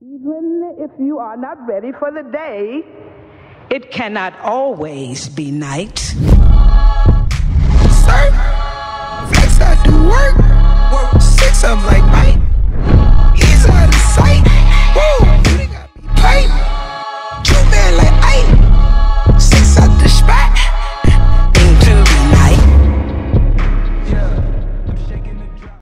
Even if you are not ready for the day, it cannot always be night. Sir, flex out the work.